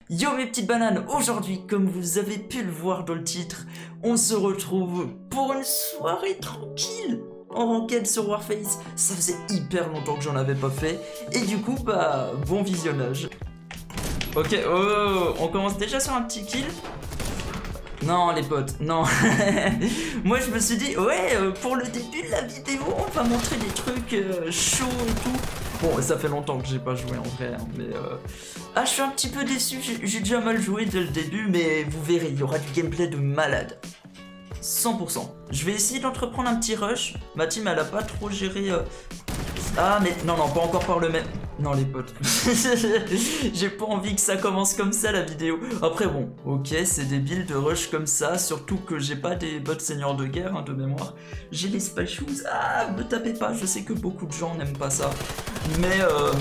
Yo mes petites bananes, aujourd'hui comme vous avez pu le voir dans le titre, on se retrouve pour une soirée tranquille en ranked sur Warface. Ça faisait hyper longtemps que j'en avais pas fait et du coup bah bon visionnage. Ok, oh, on commence déjà sur un petit kill. Non les potes, non. Moi je me suis dit ouais pour le début de la vidéo on va montrer des trucs chauds et tout. Bon ça fait longtemps que j'ai pas joué en vrai hein, mais ah je suis un petit peu déçu, j'ai déjà mal joué dès le début mais vous verrez il y aura du gameplay de malade. 100%. Je vais essayer d'entreprendre un petit rush. Ma team elle a pas trop géré Ah mais non pas encore par le même. Non les potes. J'ai pas envie que ça commence comme ça la vidéo. Après bon, ok c'est débile de rush comme ça. Surtout que j'ai pas des bots seigneurs de guerre hein, de mémoire. J'ai les spy shoes. Ah me tapez pas, je sais que beaucoup de gens n'aiment pas ça. Mais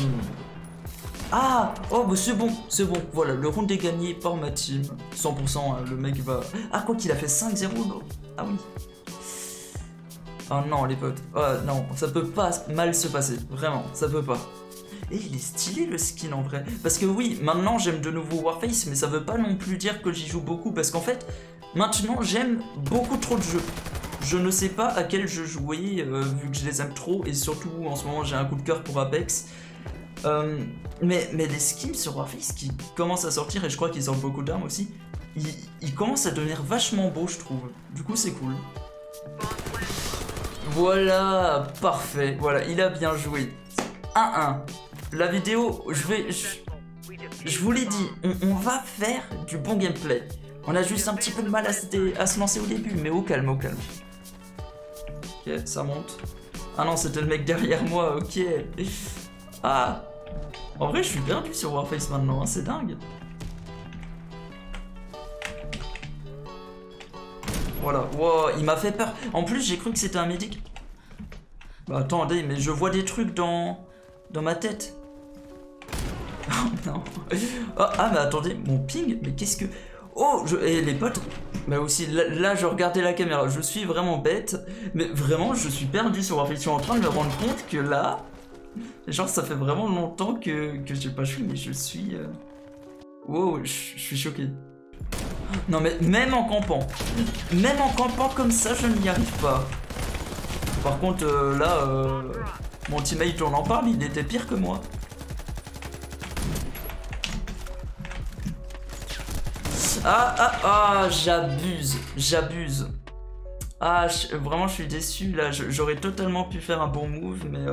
ah oh bah c'est bon, voilà, le round est gagné par ma team. 100% hein, le mec va... Ah quoi qu'il a fait 5-0 non. Ah oui. Oh non les potes, oh non, ça peut pas mal se passer, vraiment, ça peut pas. Et il est stylé le skin en vrai, parce que oui, maintenant j'aime de nouveau Warface, mais ça veut pas non plus dire que j'y joue beaucoup, parce qu'en fait, maintenant j'aime beaucoup trop de jeux. Je ne sais pas à quel jeu jouer, vu que je les aime trop, et surtout en ce moment j'ai un coup de cœur pour Apex. Mais les skins sur Warface qui commencent à sortir, et je crois qu'ils sortent beaucoup d'armes aussi, ils commencent à devenir vachement beaux je trouve, du coup c'est cool. Voilà, parfait, voilà, il a bien joué. 1-1. La vidéo, je vous l'ai dit, on va faire du bon gameplay. On a juste un petit peu de mal à se lancer au début, mais au calme, au calme. Ok, ça monte. Ah non, c'était le mec derrière moi, ok. Ah, en vrai, je suis perdu sur Warface maintenant, hein, c'est dingue. Voilà, wow, il m'a fait peur. En plus, j'ai cru que c'était un médic. Bah attendez, mais je vois des trucs dans ma tête. Oh non. Oh, ah mais attendez, mon ping, mais qu'est-ce que... Oh, et les potes, bah aussi, là je regardais la caméra, je suis vraiment bête. Mais vraiment, je suis perdu sur Warface. Je suis en train de me rendre compte que là... Genre, ça fait vraiment longtemps que j'ai pas joué, mais je suis... Wow, je suis choqué. Non mais même en campant comme ça je n'y arrive pas. Par contre là mon teammate on en parle, il était pire que moi. Ah j'abuse. Ah vraiment je suis déçu là, j'aurais totalement pu faire un bon move mais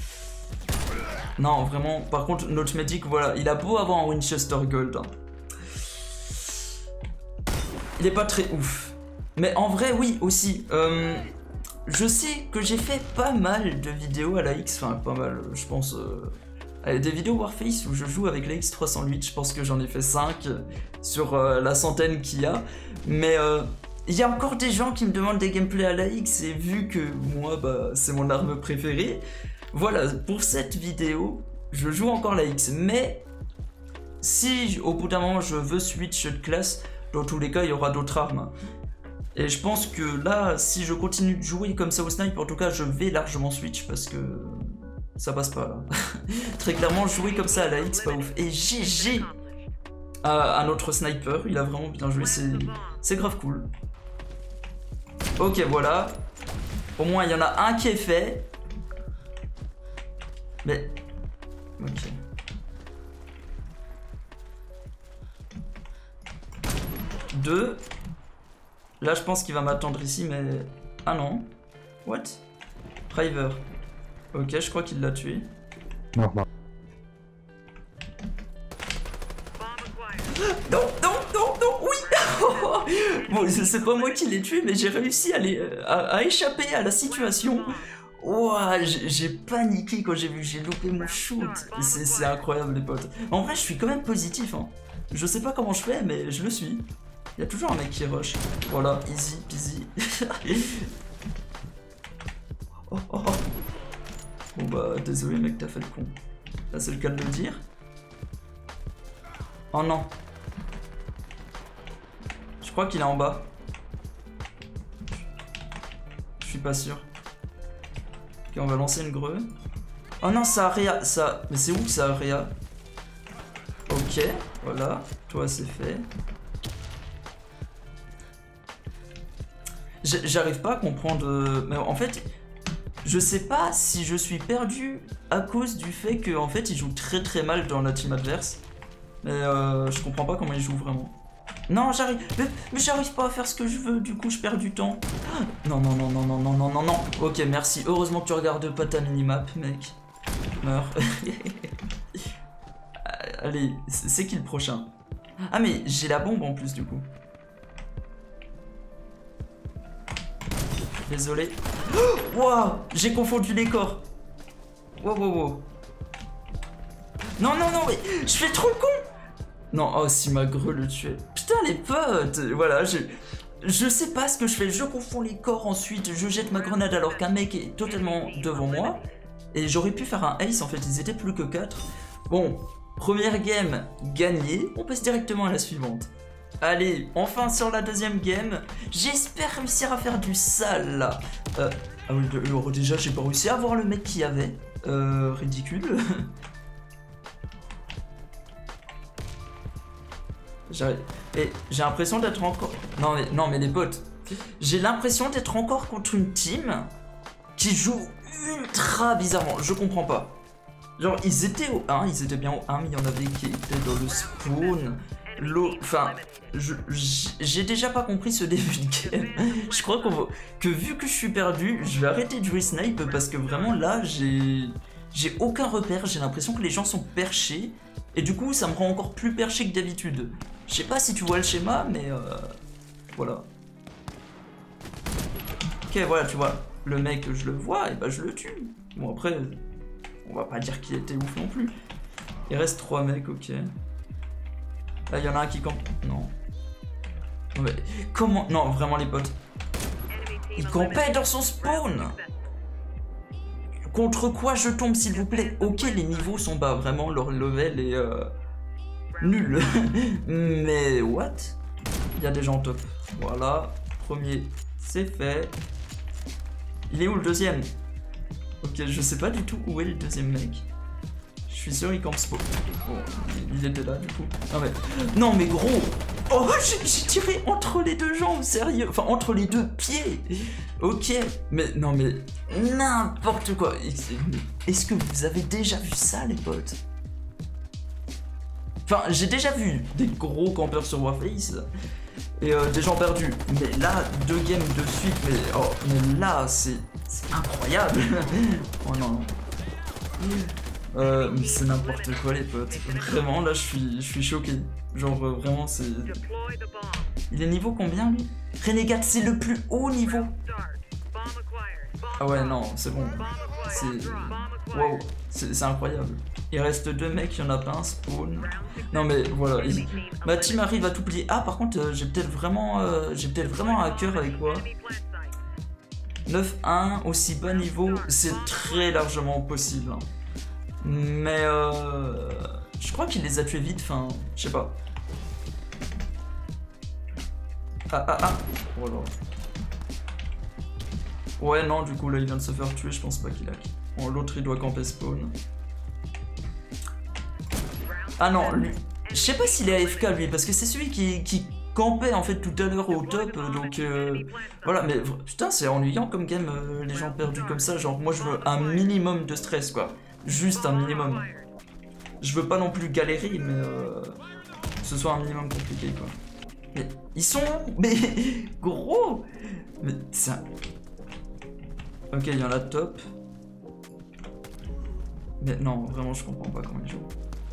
non vraiment, par contre notre medic voilà, il a beau avoir un Winchester Gold hein. Il est pas très ouf. Mais en vrai, oui, aussi. Je sais que j'ai fait pas mal de vidéos à la X. Enfin, pas mal, je pense. Des vidéos Warface où je joue avec la X308. Je pense que j'en ai fait 5 sur la centaine qu'il y a. Mais il y a encore des gens qui me demandent des gameplays à la X. Et vu que moi, bah, c'est mon arme préférée. Voilà, pour cette vidéo, je joue encore la X. Mais si au bout d'un moment, je veux switch de classe... Dans tous les cas, il y aura d'autres armes. Et je pense que là, si je continue de jouer comme ça au snipe, en tout cas, je vais largement switch parce que ça passe pas là. Très clairement, jouer comme ça à la X, pas ouf. Et GG à notre sniper, il a vraiment bien joué, c'est grave cool. Ok, voilà. Au moins, il y en a un qui est fait. Mais... Ok. Deux. Là je pense qu'il va m'attendre ici mais... Ah non. What? Priver. Ok je crois qu'il l'a tué. Non. Non, oui. Bon c'est pas moi qui l'ai tué mais j'ai réussi à échapper à la situation. Ouah, j'ai paniqué quand j'ai vu que j'ai loupé mon shoot. C'est incroyable les potes. En vrai je suis quand même positif hein. Je sais pas comment je fais mais je le suis. Il y a toujours un mec qui rush. Voilà, easy peasy. Oh. Bon bah désolé mec, t'as fait le con. Là c'est le cas de le dire. Oh non. Je crois qu'il est en bas. Je suis pas sûr. Ok, on va lancer une greu. Oh non, ça a réa. Ça... Mais c'est où que ça a réa? Ok, Voilà, toi c'est fait. J'arrive pas à comprendre... Mais en fait, je sais pas si je suis perdu à cause du fait que en fait, il joue très très mal dans la team adverse. Mais je comprends pas comment il joue vraiment. Non, j'arrive... Mais j'arrive pas à faire ce que je veux, du coup je perds du temps. Non, non, non, non, non, non, non, non, non. Ok, merci. Heureusement que tu regardes pas ta minimap, mec. Meurs. Allez, c'est qui le prochain? Ah mais j'ai la bombe en plus du coup. Désolé. Wouah, j'ai confondu les corps. Wow, wow, wow. Non, non, non, mais je fais trop le con. Non, oh si ma greu le tuait. Putain les potes, voilà, je sais pas ce que je fais. Je confonds les corps ensuite, je jette ma grenade alors qu'un mec est totalement devant moi. Et j'aurais pu faire un ace en fait, ils étaient plus que 4. Bon, première game gagnée, on passe directement à la suivante. Allez, enfin sur la deuxième game, j'espère réussir à faire du sale là. Ah oui, alors déjà j'ai pas réussi à voir le mec qui y avait. Ridicule. Et j'ai l'impression d'être encore... Non mais les potes, j'ai l'impression d'être encore contre une team qui joue ultra bizarrement, je comprends pas. Genre ils étaient au 1, ils étaient bien au 1, mais il y en avait qui étaient dans le spawn. Enfin, j'ai déjà pas compris ce début de game. Je crois que vu que je suis perdu, je vais arrêter de jouer snipe parce que vraiment là, j'ai aucun repère. J'ai l'impression que les gens sont perchés et du coup, ça me rend encore plus perché que d'habitude. Je sais pas si tu vois le schéma, mais voilà. Ok, voilà, tu vois, le mec, je le vois et bah je le tue. Bon après, on va pas dire qu'il était ouf non plus. Il reste 3 mecs, ok. Là, il y en a un qui campe. Non. Mais comment... Non, vraiment, les potes. Il campait dans son spawn. Contre quoi je tombe, s'il vous plaît? Ok, les niveaux sont bas. Vraiment, leur level est... nul. Mais... What? Il y a des gens top. Voilà. Premier, c'est fait. Il est où, le deuxième? Ok, je sais pas du tout où est le deuxième mec. Je suis sûr il campe spawn. Bon, il était là du coup. Non mais gros. Oh, j'ai tiré entre les deux jambes, sérieux. Enfin entre les deux pieds. Ok. Mais non mais n'importe quoi. Est-ce que vous avez déjà vu ça les potes? Enfin j'ai déjà vu des gros campeurs sur Warface et des gens perdus. Mais là 2 games de suite. Mais là c'est incroyable. Oh non. Mais c'est n'importe quoi les potes. Vraiment là je suis choqué. Genre vraiment c'est... Il est niveau combien lui? Renegade c'est le plus haut niveau. Ah ouais non c'est bon. C'est... Wow. C'est incroyable. Il reste 2 mecs, il y en a pas un spawn. Non mais voilà. Ma team arrive à tout plier. Ah par contre j'ai peut-être vraiment un hacker avec quoi. 9-1 aussi bas niveau. C'est très largement possible hein. Mais je crois qu'il les a tués vite, enfin, je sais pas. Voilà. Ouais, non, du coup, là, il vient de se faire tuer, je pense pas qu'il a... Bon, l'autre, il doit camper spawn. Ah non, lui... Je sais pas s'il est AFK, lui, parce que c'est celui qui campait, en fait, tout à l'heure au top, donc... Voilà, mais putain, c'est ennuyant comme game, les gens perdus comme ça. Genre, moi, je veux un minimum de stress, quoi. Juste un minimum. Je veux pas non plus galérer, mais que ce soit un minimum compliqué, quoi. Mais ils sont... Mais gros. Mais c'est un... Ok, il y en a top. Mais non, vraiment, je comprends pas comment ils jouent.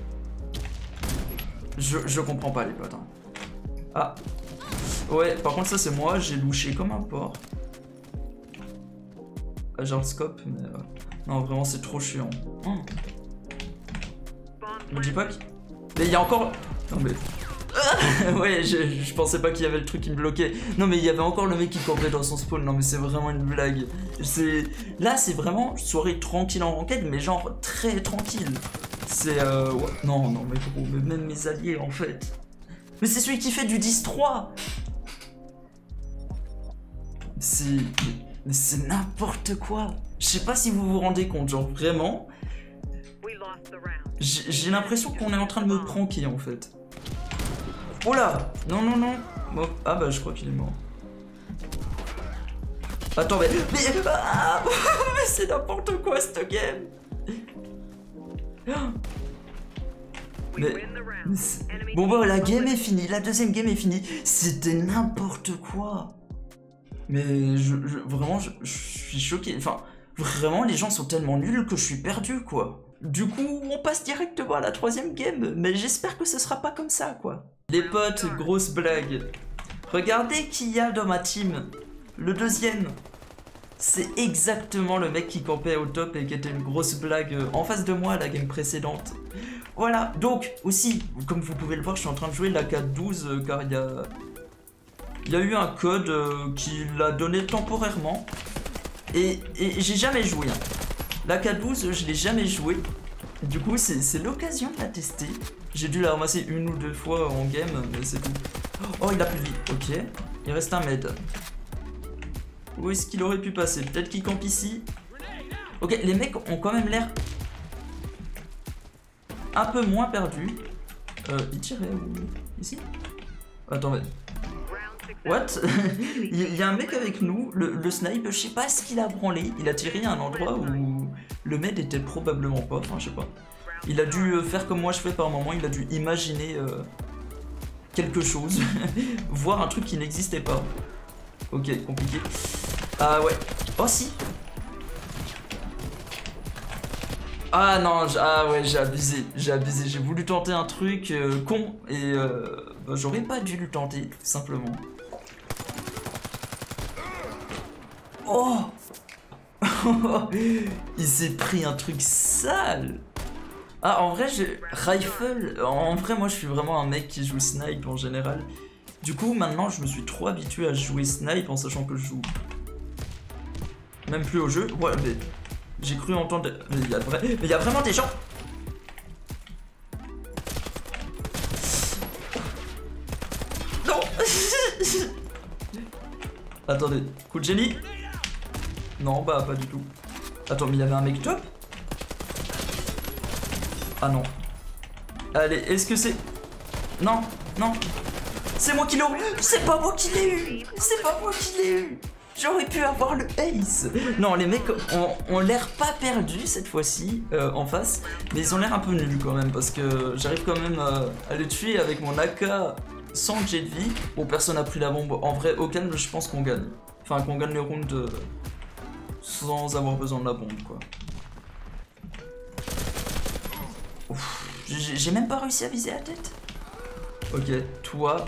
Je comprends pas, les potes. Hein. Ah. Ouais, par contre, ça, c'est moi. J'ai louché comme un porc. J'ai le scope, mais... Non, vraiment, c'est trop chiant. Oh. Me dis pas qu'il... Mais il y a encore... Non, mais... ouais, je pensais pas qu'il y avait le truc qui me bloquait. Non, mais il y avait encore le mec qui campait dans son spawn. Non, mais c'est vraiment une blague. Là, c'est vraiment soirée tranquille en ranked, mais genre très tranquille. C'est... Ouais. Non, mais gros, mais même mes alliés, en fait. Mais c'est celui qui fait du 10-3. Mais c'est n'importe quoi. Je sais pas si vous vous rendez compte, genre vraiment. J'ai l'impression qu'on est en train de me pranker en fait. Oh là. Non, non, non. Bon. Ah bah je crois qu'il est mort. Attends, mais ah, mais c'est n'importe quoi cette game. Mais bon bah la game est finie, la deuxième game est finie. C'était n'importe quoi. Mais vraiment je suis choqué. Enfin vraiment les gens sont tellement nuls que je suis perdu quoi. Du coup on passe directement à la troisième game. Mais j'espère que ce sera pas comme ça quoi. Les potes, grosse blague. Regardez qui y a dans ma team. Le deuxième. C'est exactement le mec qui campait au top et qui était une grosse blague en face de moi à la game précédente. Voilà, donc aussi, comme vous pouvez le voir, je suis en train de jouer la 4.12 car il y a eu un code qui l'a donné temporairement. Et j'ai jamais joué. Hein. La 4.12, je l'ai jamais joué. Du coup, c'est l'occasion de la tester. J'ai dû la ramasser une ou deux fois en game, mais c'est tout. Oh, il a plus de vie. Ok, il reste un med. Où est-ce qu'il aurait pu passer? Peut-être qu'il campe ici. Ok, les mecs ont quand même l'air un peu moins perdus. Il tirait où? Ici? Attends, mais... What? Il y a un mec avec nous, le snipe, je sais pas ce qu'il a branlé. Il a tiré à un endroit où le med était probablement pas, enfin je sais pas. Il a dû faire comme moi je fais par moment, il a dû imaginer quelque chose. Voir un truc qui n'existait pas. Ok, compliqué. Ah ouais. Oh si. Ah non, ah ouais, j'ai abusé. J'ai voulu tenter un truc con et bah, j'aurais pas dû le tenter, tout simplement. Oh. Il s'est pris un truc sale. Ah, en vrai, rifle. En vrai, moi, je suis vraiment un mec qui joue snipe en général. Du coup, maintenant, je me suis trop habitué à jouer snipe en sachant que je joue même plus au jeu. Ouais, mais j'ai cru entendre... Mais il y a vraiment des gens... Non. Attendez, coup de génie? Non, bah pas du tout. Attends, mais il y avait un mec top? Ah non. Allez, est-ce que c'est... Non, non. C'est moi qui l'ai eu. C'est pas moi qui l'ai eu. C'est pas moi qui l'ai eu. J'aurais pu avoir le ace. Non, les mecs ont l'air pas perdus cette fois-ci en face. Mais ils ont l'air un peu nuls quand même. Parce que j'arrive quand même à les tuer avec mon AK sans jet de vie. Bon, personne n'a pris la bombe. En vrai, au calme, je pense qu'on gagne. Enfin, qu'on gagne le round sans avoir besoin de la bombe, quoi. J'ai même pas réussi à viser la tête. Ok, toi...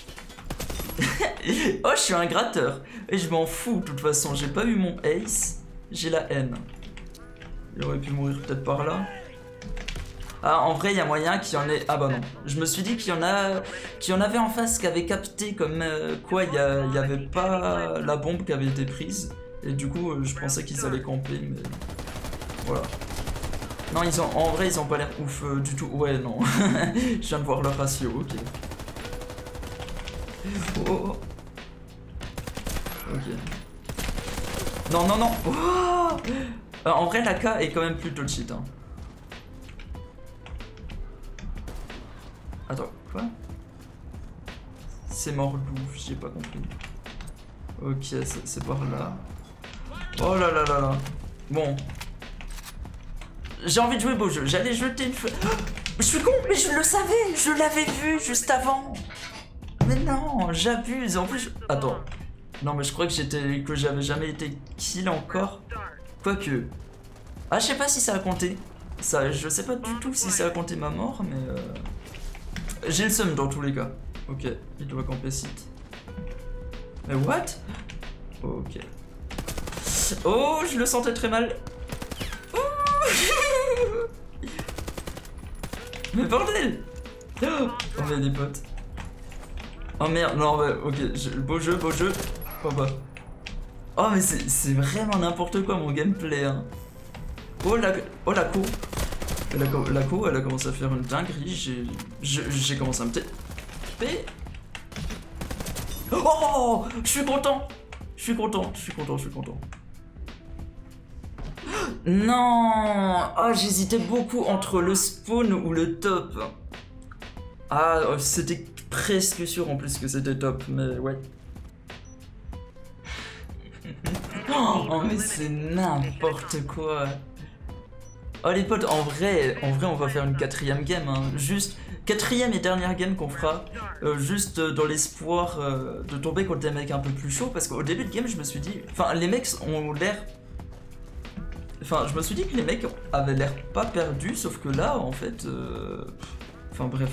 Oh, je suis un gratteur. Et je m'en fous, de toute façon. J'ai pas eu mon ace. J'ai la haine. Il aurait pu mourir peut-être par là. Ah, en vrai, il y a moyen qu'il y en ait... Ah bah non. Je me suis dit qu'il y en avait en face qui avaient capté comme quoi il y avait pas la bombe qui avait été prise. Et du coup, je pensais qu'ils allaient camper, mais... Voilà. Non, en vrai, ils ont pas l'air ouf du tout. Ouais, non. Je viens de voir leur ratio, ok. Oh. Ok. Non, non, non. Oh. En vrai, la K est quand même plutôt cheat. Hein. Attends, quoi? C'est mort d'où? J'ai pas compris. Ok, c'est par là. Oh là là là là. Bon. J'ai envie de jouer beau jeu. J'allais jeter une feu. Je suis con, mais je le savais. Je l'avais vu juste avant. Mais non, j'abuse. En plus, attends. Non, mais je crois que j'avais jamais été kill encore. Quoique. Ah, je sais pas si ça a compté. Ça, je sais pas du tout si ça a compté ma mort, mais j'ai le seum dans tous les cas. Ok, il doit camper site. Mais what? Ok. Oh, je le sentais très mal. Mais bordel! Oh, mais des potes. Oh merde, non, mais ok, beau jeu, beau jeu. Oh bah. Oh, mais c'est vraiment n'importe quoi mon gameplay. Hein. Oh la co. La co, elle a commencé à faire une dinguerie. J'ai commencé à me taper. Oh, je suis content. Je suis content. Non. Oh, j'hésitais beaucoup entre le spawn ou le top. Ah, c'était presque sûr en plus que c'était top, mais ouais. Oh mais c'est n'importe quoi. Oh les potes, en vrai on va faire une 4ème game, hein. Juste 4ème et dernière game qu'on fera, juste dans l'espoir de tomber contre des mecs un peu plus chauds, parce qu'au début de game je me suis dit, enfin les mecs ont l'air, enfin je me suis dit que les mecs avaient l'air pas perdus, sauf que là en fait, enfin bref,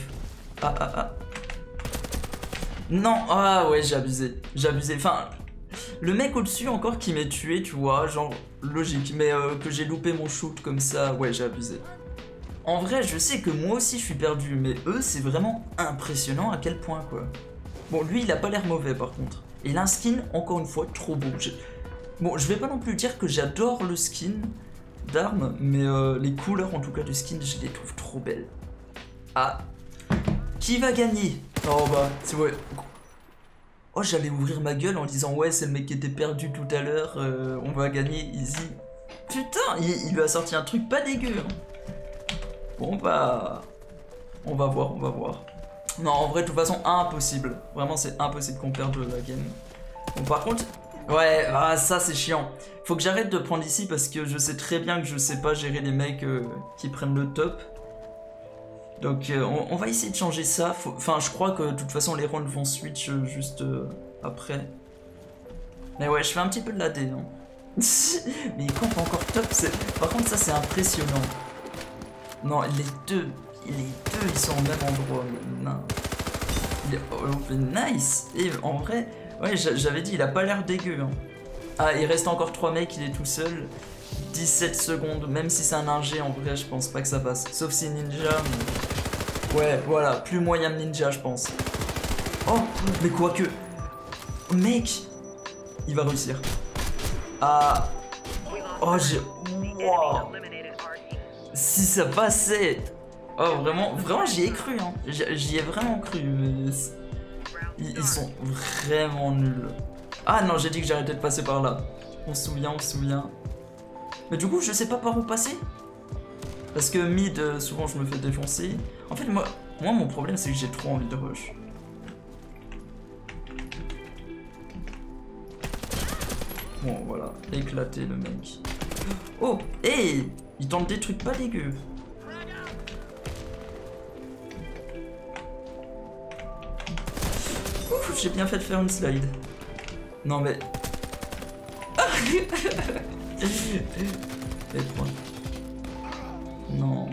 non, ah ouais j'ai abusé, enfin le mec au-dessus encore qui m'est tué, tu vois, genre logique, mais que j'ai loupé mon shoot comme ça, ouais j'ai abusé. En vrai, je sais que moi aussi je suis perdu, mais eux c'est vraiment impressionnant à quel point quoi. Bon, lui il a pas l'air mauvais par contre. Et l'un skin, encore une fois, trop beau. Bon, je vais pas non plus dire que j'adore le skin d'armes, mais les couleurs en tout cas du skin, je les trouve trop belles. Ah, qui va gagner? Oh bah, c'est ouais. Oh, j'allais ouvrir ma gueule en disant ouais c'est le mec qui était perdu tout à l'heure, on va gagner easy. Putain, il lui a sorti un truc pas dégueu. Hein. Bon bah, on va voir. Non en vrai de toute façon impossible, vraiment c'est impossible qu'on perde la game. Bon par contre, ouais ça c'est chiant. Faut que j'arrête de prendre ici parce que je sais très bien que je sais pas gérer les mecs qui prennent le top. Donc on va essayer de changer ça. Enfin je crois que de toute façon les rounds vont switch juste après. Mais ouais je fais un petit peu de l'AD hein. Mais il campe encore top. Par contre ça c'est impressionnant. Non les deux ils sont au même endroit. Nice. Et en vrai ouais j'avais dit il a pas l'air dégueu hein. Ah il reste encore 3 mecs, il est tout seul. 17 secondes, même si c'est un ingé en vrai je pense pas que ça passe. Sauf si ninja mais... Ouais voilà, plus moyen de ninja je pense. Oh mais quoique. Mec, il va réussir. Ah. Oh j'ai... Wow. Si ça passait. Oh vraiment j'y ai cru hein. J'y ai vraiment cru. Ils sont vraiment nuls. Ah non j'ai dit que j'arrêtais de passer par là. On se souvient. Mais du coup je sais pas par où passer. Parce que mid souvent je me fais défoncer. En fait moi mon problème c'est que j'ai trop envie de rush. Bon voilà, éclaté le mec. Oh, hey, il tente des trucs pas dégueux. Ouf, j'ai bien fait de faire une slide. Non mais... Et 3. Non.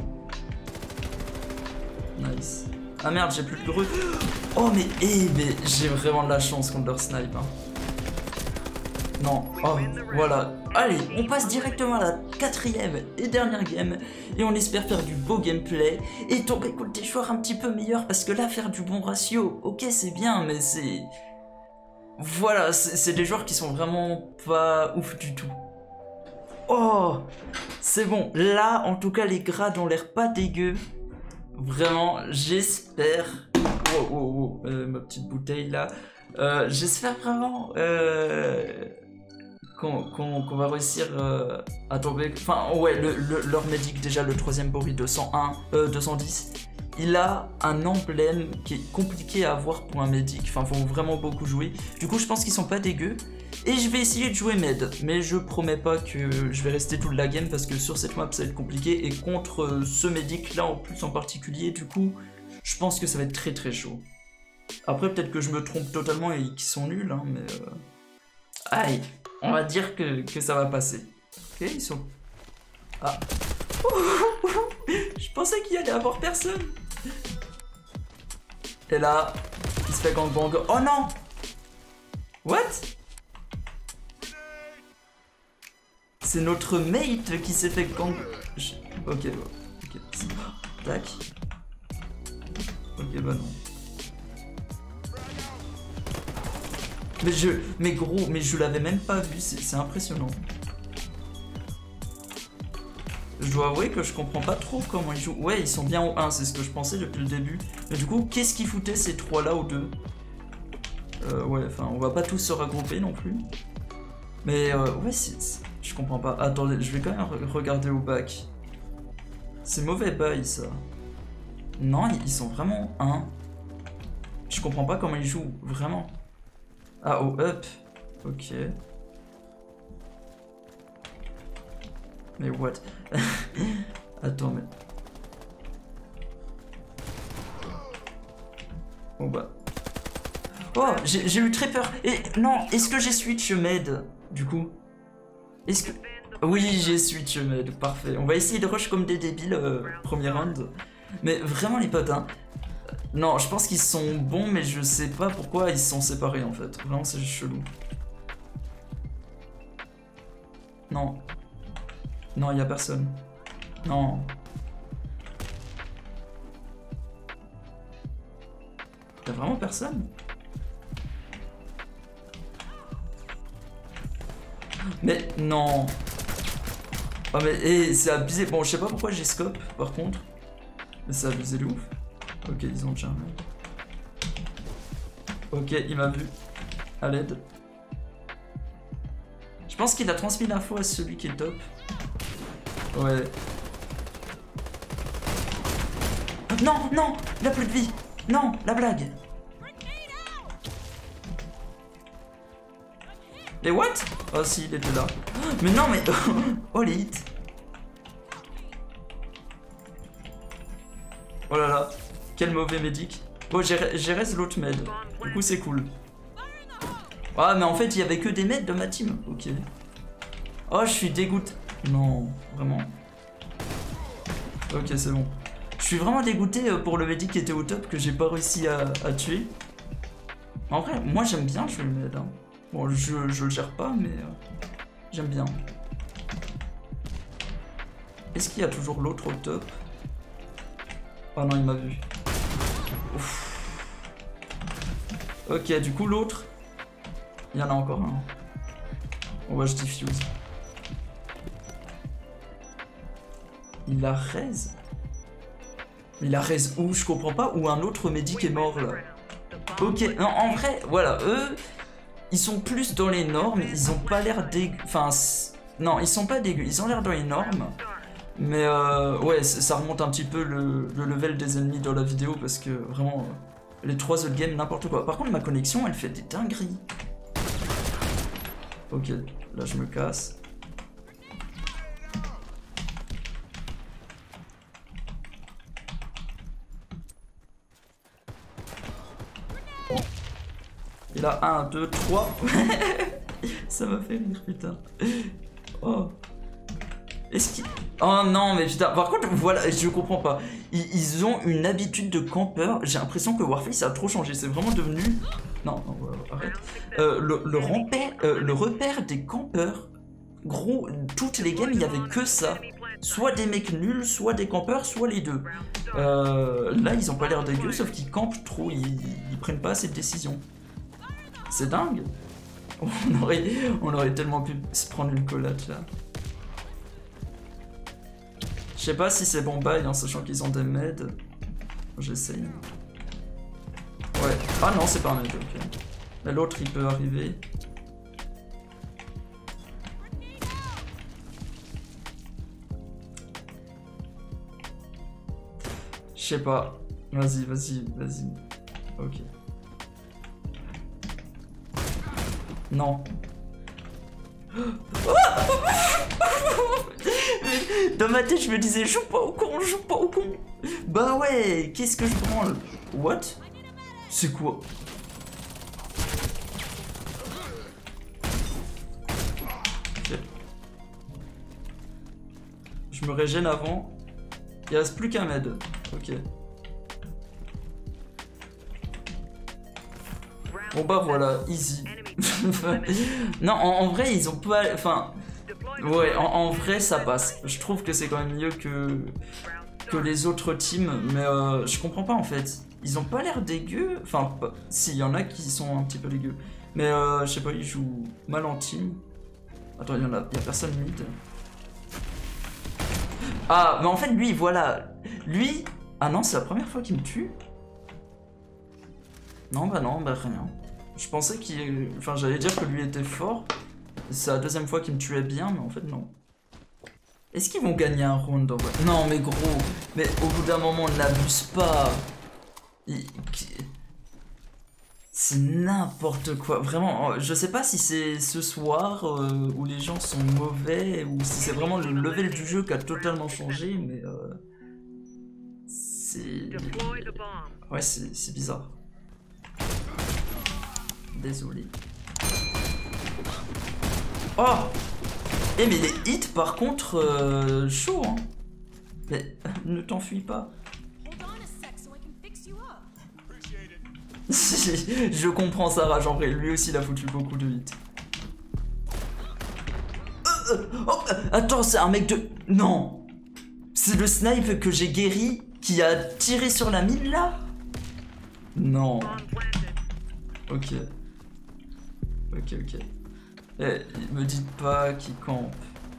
Nice. Ah merde, j'ai plus de grue. Oh mais j'ai vraiment de la chance contre leur snipe. Hein. Non. Oh, voilà. Allez, on passe directement à la 4ème et dernière game. Et on espère faire du beau gameplay. Et tomber contre des joueurs un petit peu meilleurs. Parce que là, faire du bon ratio, ok c'est bien, mais c'est... Voilà, c'est des joueurs qui sont vraiment pas ouf du tout. Oh, c'est bon. Là, en tout cas, les grades ont l'air pas dégueux. Vraiment, j'espère... Oh, ma petite bouteille là. J'espère vraiment qu'on va réussir à tomber... Enfin, ouais, leur médic, déjà, le 3ème Bori 210. Il a un emblème qui est compliqué à avoir pour un médic. Enfin, faut vraiment beaucoup jouer. Du coup, je pense qu'ils sont pas dégueux. Et je vais essayer de jouer med, mais je promets pas que je vais rester toute la game parce que sur cette map ça va être compliqué et contre ce médic là en plus en particulier, du coup je pense que ça va être très très chaud. Après peut-être que je me trompe totalement et qu'ils sont nuls, hein, mais allez, on va dire que ça va passer. Ok, ils sont... Ah. Je pensais qu'il y allait avoir personne. Et là, il se fait gangbang. Oh non! What? C'est notre mate qui s'est fait gang... Ok. Tac. Ok, bah non. Mais gros, mais je l'avais même pas vu, c'est impressionnant. Je dois avouer que je comprends pas trop comment ils jouent. Ouais, ils sont bien au 1, c'est ce que je pensais depuis le début. Mais du coup, qu'est-ce qu'ils foutaient ces 3 là au 2? Ouais, enfin, on va pas tous se regrouper non plus. Mais ouais, je comprends pas. Attendez, je vais quand même regarder au bac. C'est mauvais bail ça. Non, ils sont vraiment 1. Je Je comprends pas comment il joue, vraiment. Ah, au up. Ok. Mais what? Attends, mais... Bon bah... Oh, j'ai eu très peur. Et non, est-ce que j'ai switch med, du coup? Est-ce que... Oui, j'ai switch med, parfait. On va essayer de rush comme des débiles, premier round. Mais vraiment les potes, hein. Non, je pense qu'ils sont bons, mais je sais pas pourquoi ils se sont séparés en fait. Vraiment, c'est chelou. Non. Non, y a personne. Non. Y'a vraiment personne? Mais non. Oh mais hey, c'est abusé. Bon, je sais pas pourquoi j'ai scope par contre. Mais c'est abusé de ouf. Ok, ils ont déjà un. Ok, il m'a vu. À l'aide. Je pense qu'il a transmis l'info à celui qui est top. Ouais. Non, non, il a plus de vie. Non, la blague. Mais what? Oh si, il était là. Mais non, mais... Oh les hits. Oh là là. Quel mauvais médic. Bon, j'ai reste l'autre med. Du coup, c'est cool. Ah, mais en fait, il y avait que des meds dans ma team. Ok. Oh, je suis dégoûté. Non, vraiment. Ok, c'est bon. Je suis vraiment dégoûté pour le médic qui était au top, que j'ai pas réussi à tuer. En vrai, moi, j'aime bien jouer le med. Hein. Bon, je le gère pas, mais j'aime bien. Est-ce qu'il y a toujours l'autre au top? Oh non, il m'a vu. Ouf. Ok, du coup, l'autre... Il y en a encore un. On va je diffuse. Il a raise. Il a raise où? Je comprends pas. Ou un autre médic est mort là. Ok, non, en vrai, voilà, eux, ils sont plus dans les normes. Ils ont pas l'air dégueu. Enfin, non, ils sont pas dégueux. Ils ont l'air dans les normes. Mais ouais, ça remonte un petit peu le level des ennemis dans la vidéo parce que vraiment, les 3 autres games, n'importe quoi. Par contre, ma connexion, elle fait des dingueries. Ok, là je me casse. Et là, 1, 2, 3. Ça m'a fait rire, putain. Oh. Est-ce qu'il... Oh non, mais putain. Par contre, voilà, je comprends pas. Ils ont une habitude de campeur. J'ai l'impression que Warface a trop changé. C'est vraiment devenu... Non, non, arrête. Le repère des campeurs. Gros, toutes les games, il y avait que ça. Soit des mecs nuls, soit des campeurs, soit les deux. Là, ils ont pas l'air dégueux, sauf qu'ils campent trop. Ils prennent pas assez de décisions. C'est dingue. On aurait tellement pu se prendre une collate là. Je sais pas si c'est bon bail en sachant qu'ils ont des meds. J'essaye. Ouais. Ah non, c'est pas un med, ok. Mais l'autre il peut arriver. Je sais pas. Vas-y, vas-y, vas-y. Ok. Non. Dans ma tête, je me disais, joue pas au con, joue pas au con. Bah ouais, qu'est-ce que je branle? What? C'est quoi? Okay. Je me régène avant. Il reste plus qu'un med. Ok. Bon bah voilà, easy. Non, en vrai, ils ont pas... Enfin... Ouais, en vrai, ça passe. Je trouve que c'est quand même mieux que les autres teams. Mais je comprends pas, en fait. Ils ont pas l'air dégueux. Enfin, si, il y en a qui sont un petit peu dégueux. Mais je sais pas, ils jouent mal en team. Attends, il y a personne mid. Ah, mais en fait, lui, voilà. Lui... Ah non, c'est la première fois qu'il me tue. Non, bah rien. Je pensais qu'il... Enfin, j'allais dire que lui était fort. C'est la deuxième fois qu'il me tuait bien, mais en fait, non. Est-ce qu'ils vont gagner un round en vrai? Non, mais gros, mais au bout d'un moment, on n'abuse pas. C'est n'importe quoi. Vraiment, je sais pas si c'est ce soir où les gens sont mauvais ou si c'est vraiment le level du jeu qui a totalement changé, mais c'est... Ouais, c'est bizarre. Désolé. Oh! Eh mais les hits par contre, chaud hein. Mais ne t'enfuis pas. Je comprends sa rage en vrai, lui aussi il a foutu beaucoup de hits. Oh, attends, c'est un mec de... Non! C'est le snipe que j'ai guéri qui a tiré sur la mine là? Non. Ok. Ok. Eh, me dites pas qu'ils campent.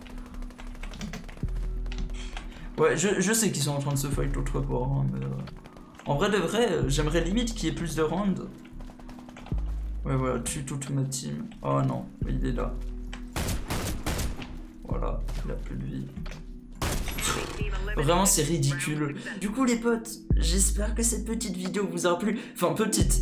Ouais, je sais qu'ils sont en train de se fight l'autre part, hein, mais... En vrai de vrai, j'aimerais limite qu'il y ait plus de rounds. Ouais, voilà, tue toute ma team. Oh non, il est là. Voilà, il a plus de vie. Vraiment, c'est ridicule. Du coup, les potes, j'espère que cette petite vidéo vous aura plu. Enfin, petite.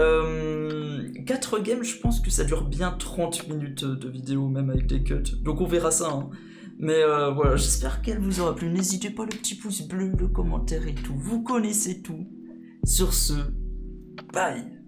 4 games, je pense que ça dure bien 30 minutes de vidéo, même avec des cuts. Donc on verra ça, hein. Mais voilà, j'espère qu'elle vous aura plu. N'hésitez pas, le petit pouce bleu, le commentaire et tout. Vous connaissez tout. Sur ce, bye.